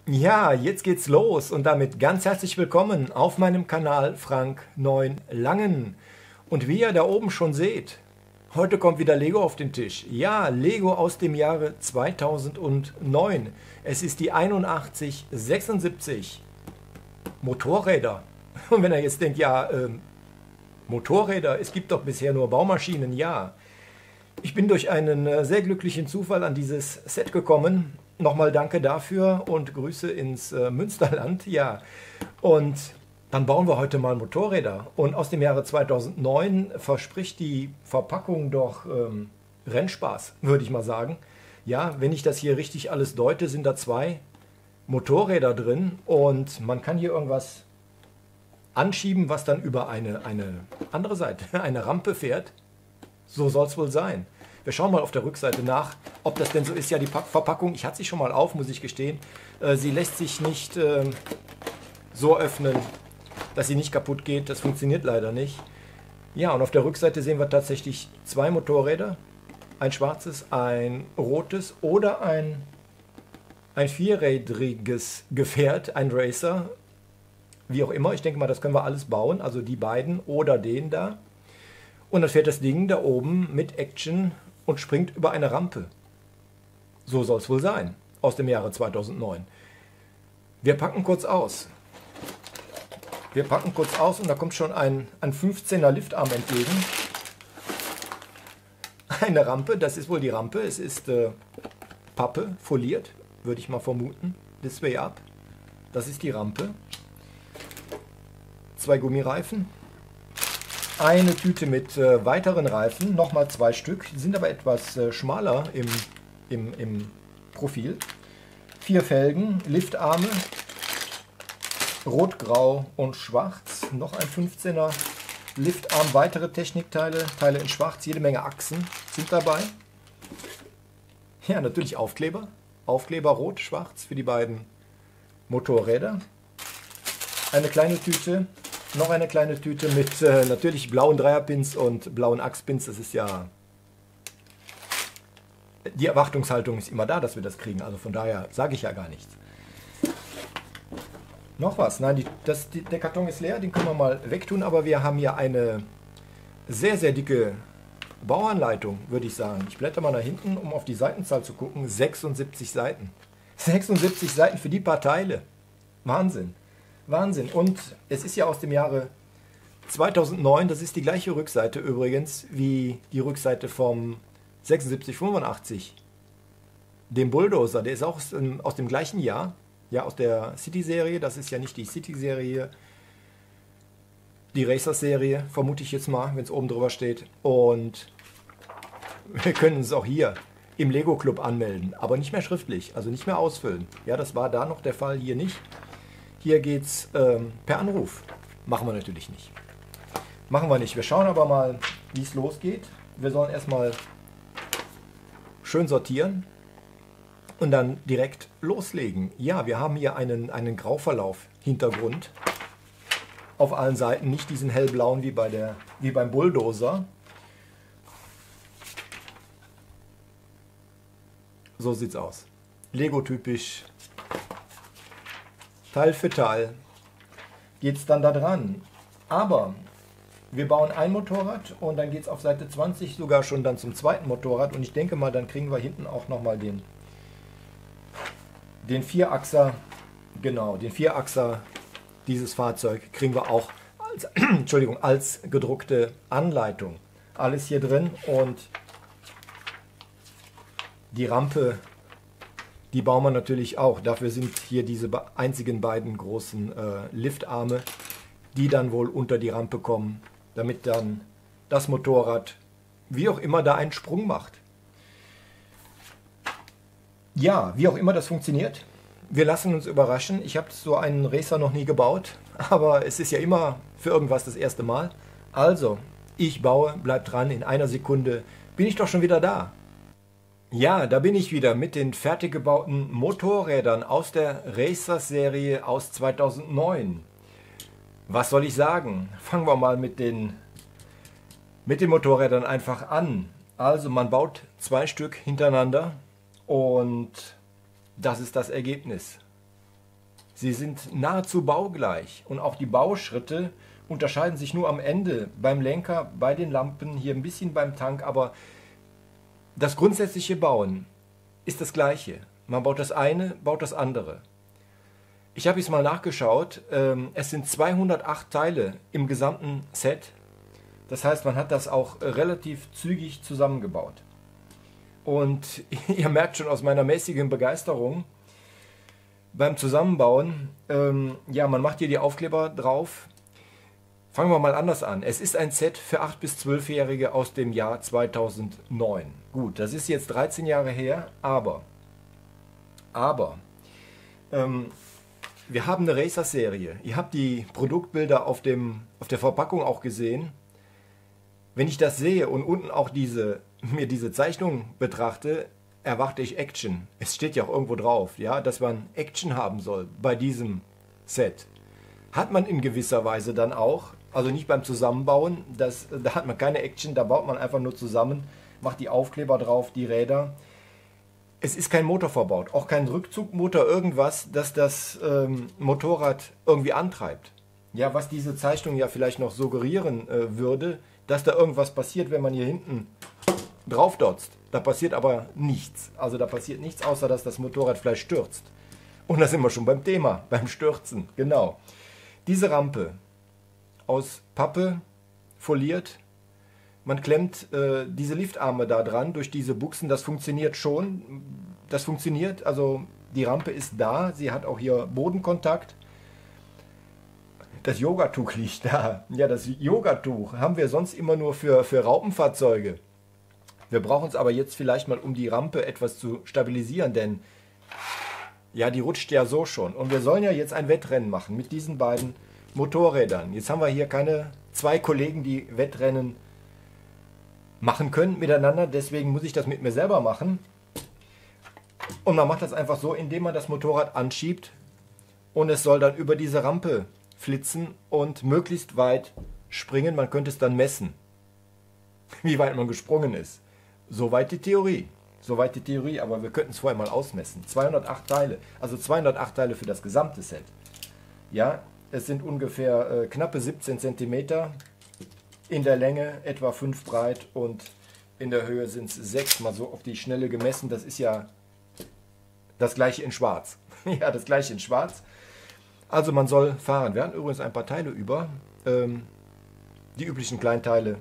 Ja, jetzt geht's los und damit ganz herzlich willkommen auf meinem Kanal Frank 9 Langen. Und wie ihr da oben schon seht, heute kommt wieder Lego auf den Tisch. Ja, Lego aus dem Jahre 2009. Es ist die 8176 Motorräder. Und wenn ihr jetzt denkt, ja, Motorräder, es gibt doch bisher nur Baumaschinen, ja. Ich bin durch einen sehr glücklichen Zufall an dieses Set gekommen. Nochmal danke dafür und Grüße ins Münsterland. Ja, und dann bauen wir heute mal Motorräder. Und aus dem Jahre 2009 verspricht die Verpackung doch Rennspaß, würde ich mal sagen. Ja, wenn ich das hier richtig alles deute, sind da zwei Motorräder drin und man kann hier irgendwas anschieben, was dann über eine andere Seite, eine Rampe fährt. So soll es wohl sein. Wir schauen mal auf der Rückseite nach, ob das denn so ist. Ja, die Verpackung, ich hatte sie schon mal auf, muss ich gestehen. Sie lässt sich nicht so öffnen, dass sie nicht kaputt geht. Das funktioniert leider nicht. Ja, und auf der Rückseite sehen wir tatsächlich zwei Motorräder. Ein schwarzes, ein rotes oder ein vierrädriges Gefährt, ein Racer. Wie auch immer, ich denke mal, das können wir alles bauen. Also die beiden oder den da. Und dann fährt das Ding da oben mit Action und springt über eine Rampe. So soll es wohl sein, aus dem Jahre 2009. Wir packen kurz aus. Wir packen kurz aus und da kommt schon ein 15er Liftarm entgegen. Eine Rampe, das ist wohl die Rampe. Es ist Pappe, foliert, würde ich mal vermuten. This way up. Das ist die Rampe. Zwei Gummireifen. Eine Tüte mit weiteren Reifen, nochmal zwei Stück, die sind aber etwas schmaler im Profil. 4 Felgen, Liftarme, rot, grau und schwarz. Noch ein 15er Liftarm, weitere Technikteile, Teile in schwarz, jede Menge Achsen sind dabei. Ja, natürlich Aufkleber. Aufkleber rot, schwarz für die beiden Motorräder. Eine kleine Tüte. Noch eine kleine Tüte mit natürlich blauen Dreierpins und blauen Achspins. Das ist ja... Die Erwartungshaltung ist immer da, dass wir das kriegen. Also von daher sage ich ja gar nichts. Noch was? Nein, der Karton ist leer, den können wir mal wegtun. Aber wir haben hier eine sehr, sehr dicke Bauanleitung, würde ich sagen. Ich blätter mal nach hinten, um auf die Seitenzahl zu gucken. 76 Seiten. 76 Seiten für die paar Teile. Wahnsinn. Wahnsinn. Und es ist ja aus dem Jahre 2009, das ist die gleiche Rückseite übrigens wie die Rückseite vom 7685, dem Bulldozer. Der ist auch aus dem gleichen Jahr, ja, aus der City-Serie. Das ist ja nicht die City-Serie, die Racer-Serie, vermute ich jetzt mal, wenn es oben drüber steht. Und wir können uns auch hier im Lego-Club anmelden, aber nicht mehr schriftlich, also nicht mehr ausfüllen. Ja, das war da noch der Fall, hier nicht. Hier geht es per Anruf. Machen wir natürlich nicht. Machen wir nicht. Wir schauen aber mal, wie es losgeht. Wir sollen erstmal schön sortieren und dann direkt loslegen. Ja, wir haben hier einen Grauverlauf-Hintergrund auf allen Seiten. Nicht diesen hellblauen wie beim Bulldozer. So sieht's aus. Lego-typisch. Teil für Teil geht es dann da dran. Aber wir bauen ein Motorrad und dann geht es auf Seite 20 sogar schon dann zum zweiten Motorrad. Und ich denke mal, dann kriegen wir hinten auch nochmal den Vierachser, genau, den Vierachser dieses Fahrzeug kriegen wir auch als, Entschuldigung, als gedruckte Anleitung. Alles hier drin und die Rampe, die bauen wir natürlich auch. Dafür sind hier diese einzigen beiden großen Liftarme, die dann wohl unter die Rampe kommen, damit dann das Motorrad, wie auch immer, da einen Sprung macht. Ja, wie auch immer das funktioniert, wir lassen uns überraschen. Ich habe so einen Racer noch nie gebaut, aber es ist ja immer für irgendwas das erste Mal. Also, ich baue, bleibt dran, in einer Sekunde bin ich doch schon wieder da. Ja, da bin ich wieder mit den fertig gebauten Motorrädern aus der Racer-Serie aus 2009. Was soll ich sagen? Fangen wir mal mit den Motorrädern einfach an. Also man baut 2 Stück hintereinander und das ist das Ergebnis. Sie sind nahezu baugleich und auch die Bauschritte unterscheiden sich nur am Ende beim Lenker, bei den Lampen, hier ein bisschen beim Tank, aber das grundsätzliche Bauen ist das gleiche. Man baut das eine, baut das andere. Ich habe jetzt mal nachgeschaut, es sind 208 Teile im gesamten Set. Das heißt, man hat das auch relativ zügig zusammengebaut. Und ihr merkt schon aus meiner mäßigen Begeisterung beim Zusammenbauen, ja, man macht hier die Aufkleber drauf. Fangen wir mal anders an. Es ist ein Set für 8- bis 12-Jährige aus dem Jahr 2009. Gut, das ist jetzt 13 Jahre her, aber wir haben eine Racer-Serie. Ihr habt die Produktbilder auf der Verpackung auch gesehen. Wenn ich das sehe und unten auch mir diese Zeichnung betrachte, erwarte ich Action. Es steht ja auch irgendwo drauf, ja, dass man Action haben soll bei diesem Set. Hat man in gewisser Weise dann auch, also nicht beim Zusammenbauen, da hat man keine Action, da baut man einfach nur zusammen, macht die Aufkleber drauf, die Räder. Es ist kein Motor verbaut, auch kein Rückzugmotor, irgendwas, das das Motorrad irgendwie antreibt. Ja, was diese Zeichnung ja vielleicht noch suggerieren würde, dass da irgendwas passiert, wenn man hier hinten drauf dotzt. Da passiert aber nichts. Also da passiert nichts, außer dass das Motorrad vielleicht stürzt. Und da sind wir schon beim Thema, beim Stürzen. Genau. Diese Rampe aus Pappe foliert. Man klemmt diese Liftarme da dran durch diese Buchsen. Das funktioniert schon. Das funktioniert. Also die Rampe ist da. Sie hat auch hier Bodenkontakt. Das Yogatuch liegt da. Ja, das Yogatuch haben wir sonst immer nur für Raupenfahrzeuge. Wir brauchen es aber jetzt vielleicht mal, um die Rampe etwas zu stabilisieren, denn ja, die rutscht ja so schon. Und wir sollen ja jetzt ein Wettrennen machen mit diesen beiden Motorrädern. Jetzt haben wir hier keine zwei Kollegen, die Wettrennen machen können miteinander. Deswegen muss ich das mit mir selber machen. Und man macht das einfach so, indem man das Motorrad anschiebt. Und es soll dann über diese Rampe flitzen und möglichst weit springen. Man könnte es dann messen, wie weit man gesprungen ist. Soweit die Theorie. Soweit die Theorie, aber wir könnten es vorher mal ausmessen. 208 Teile, also 208 Teile für das gesamte Set. Ja, es sind ungefähr knappe 17 cm in der Länge, etwa 5 breit und in der Höhe sind es 6, mal so auf die Schnelle gemessen. Das ist ja das gleiche in schwarz. Ja, das gleiche in schwarz. Also man soll fahren. Wir haben übrigens ein paar Teile über, die üblichen Kleinteile.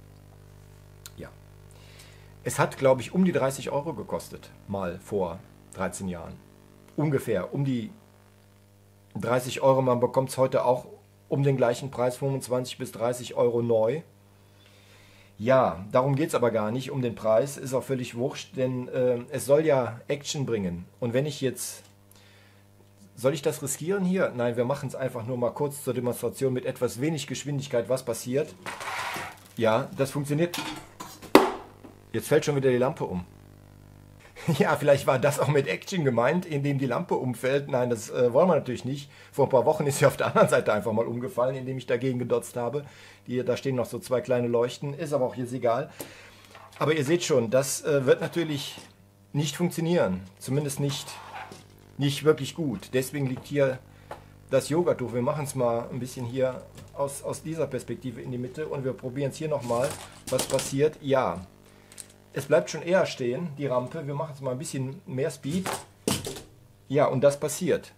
Ja. Es hat, glaube ich, um die 30 Euro gekostet, mal vor 13 Jahren. Ungefähr um die 30 Euro. Man bekommt es heute auch um den gleichen Preis, 25 bis 30 Euro neu. Ja, darum geht es aber gar nicht, um den Preis. Ist auch völlig wurscht, denn es soll ja Action bringen. Und wenn ich jetzt... Soll ich das riskieren hier? Nein, wir machen es einfach nur mal kurz zur Demonstration mit etwas wenig Geschwindigkeit, was passiert. Ja, das funktioniert. Jetzt fällt schon wieder die Lampe um. Ja, vielleicht war das auch mit Action gemeint, indem die Lampe umfällt. Nein, das wollen wir natürlich nicht. Vor ein paar Wochen ist sie auf der anderen Seite einfach mal umgefallen, indem ich dagegen gedotzt habe. Da stehen noch so zwei kleine Leuchten, ist aber auch jetzt egal. Aber ihr seht schon, das wird natürlich nicht funktionieren. Zumindest nicht wirklich gut. Deswegen liegt hier das Yogatuch. Wir machen es mal ein bisschen hier aus dieser Perspektive in die Mitte und wir probieren es hier nochmal, was passiert. Ja, es bleibt schon eher stehen, die Rampe. Wir machen es mal ein bisschen mehr Speed. Ja, und das passiert.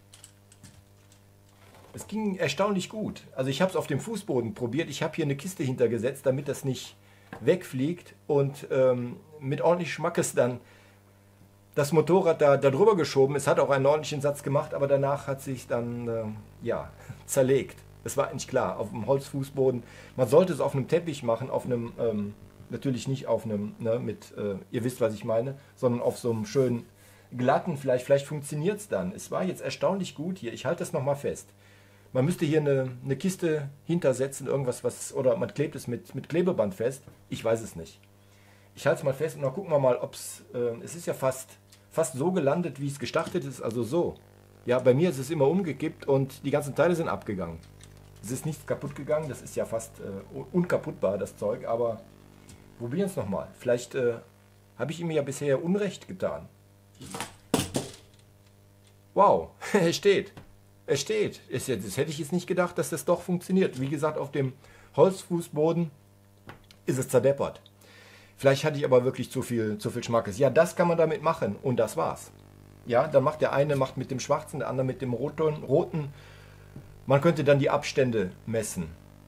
Es ging erstaunlich gut. Also ich habe es auf dem Fußboden probiert. Ich habe hier eine Kiste hintergesetzt, damit das nicht wegfliegt und mit ordentlich Schmackes dann das Motorrad da drüber geschoben. Es hat auch einen ordentlichen Satz gemacht, aber danach hat sich dann ja, zerlegt. Es war eigentlich klar, auf dem Holzfußboden. Man sollte es auf einem Teppich machen, auf einem, natürlich nicht auf einem, ne, ihr wisst, was ich meine, sondern auf so einem schönen glatten, vielleicht funktioniert es dann. Es war jetzt erstaunlich gut hier. Ich halte das nochmal fest. Man müsste hier eine Kiste hintersetzen, irgendwas, oder man klebt es mit Klebeband fest. Ich weiß es nicht. Ich halte es mal fest und dann gucken wir mal, ob es ist ja fast so gelandet, wie es gestartet ist, also so. Ja, bei mir ist es immer umgekippt und die ganzen Teile sind abgegangen. Es ist nichts kaputt gegangen, das ist ja fast unkaputtbar, das Zeug, aber probieren es nochmal. Vielleicht habe ich ihm ja bisher Unrecht getan. Wow, es steht. Es steht. Das hätte ich jetzt nicht gedacht, dass das doch funktioniert. Wie gesagt, auf dem Holzfußboden ist es zerdeppert. Vielleicht hatte ich aber wirklich zu viel Schmackes. Ja, das kann man damit machen und das war's. Ja, dann macht der eine mit dem schwarzen, der andere mit dem roten. Man könnte dann die Abstände messen.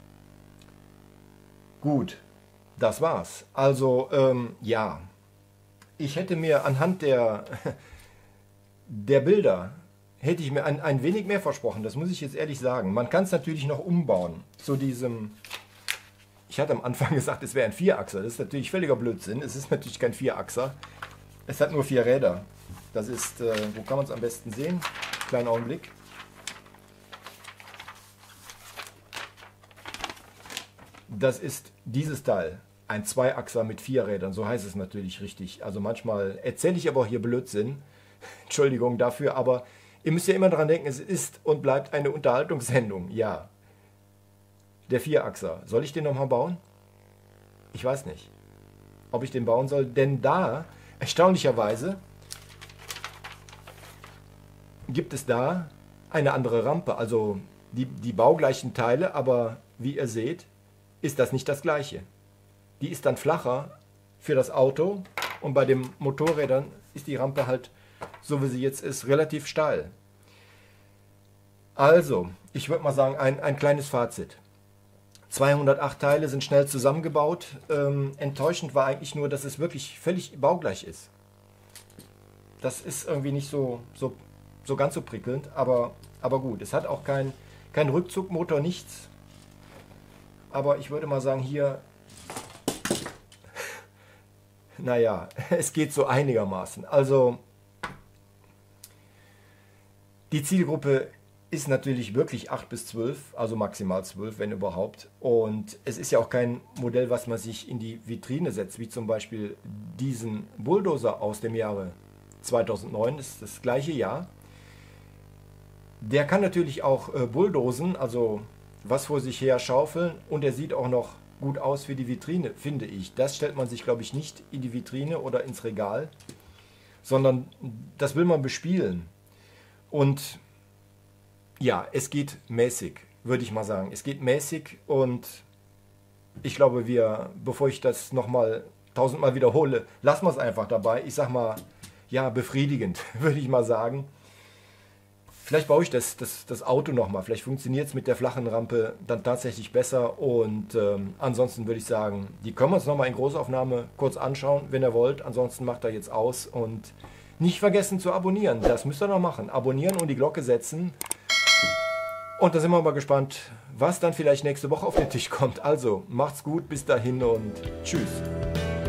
Gut, das war's. Also, ja, ich hätte mir anhand der Bilder, hätte ich mir ein wenig mehr versprochen. Das muss ich jetzt ehrlich sagen. Man kann es natürlich noch umbauen zu diesem... Ich hatte am Anfang gesagt, es wäre ein Vierachser. Das ist natürlich völliger Blödsinn. Es ist natürlich kein Vierachser. Es hat nur 4 Räder. Das ist, wo kann man es am besten sehen? Kleinen Augenblick. Das ist dieses Teil. Ein Zweiachser mit 4 Rädern. So heißt es natürlich richtig. Also manchmal erzähle ich aber auch hier Blödsinn. Entschuldigung dafür, aber ihr müsst ja immer daran denken, es ist und bleibt eine Unterhaltungssendung. Ja. Der Vierachser. Soll ich den nochmal bauen? Ich weiß nicht, ob ich den bauen soll, denn da, erstaunlicherweise, gibt es da eine andere Rampe. Also die baugleichen Teile, aber wie ihr seht, ist das nicht das gleiche. Die ist dann flacher für das Auto und bei den Motorrädern ist die Rampe halt, so wie sie jetzt ist, relativ steil. Also, ich würde mal sagen, ein kleines Fazit. 208 Teile sind schnell zusammengebaut. Enttäuschend war eigentlich nur, dass es wirklich völlig baugleich ist. Das ist irgendwie nicht so ganz so prickelnd, aber gut. Es hat auch kein Rückzugmotor, nichts. Aber ich würde mal sagen, hier, naja, es geht so einigermaßen. Also, die Zielgruppe ist natürlich wirklich 8 bis 12, also maximal 12, wenn überhaupt. Und es ist ja auch kein Modell, was man sich in die Vitrine setzt, wie zum Beispiel diesen Bulldozer aus dem Jahre 2009, das ist das gleiche Jahr. Der kann natürlich auch bulldozen, also was vor sich her schaufeln, und er sieht auch noch gut aus für die Vitrine, finde ich. Das stellt man sich, glaube ich, nicht in die Vitrine oder ins Regal, sondern das will man bespielen. Und ja, es geht mäßig, würde ich mal sagen. Es geht mäßig und ich glaube, bevor ich das nochmal 1000-mal wiederhole, lassen wir es einfach dabei. Ich sag mal, ja, befriedigend, würde ich mal sagen. Vielleicht baue ich das Auto nochmal. Vielleicht funktioniert es mit der flachen Rampe dann tatsächlich besser. Und ansonsten würde ich sagen, die können wir uns nochmal in Großaufnahme kurz anschauen, wenn ihr wollt. Ansonsten macht er jetzt aus und nicht vergessen zu abonnieren. Das müsst ihr noch machen. Abonnieren und die Glocke setzen. Und da sind wir mal gespannt, was dann vielleicht nächste Woche auf den Tisch kommt. Also, macht's gut, bis dahin und tschüss.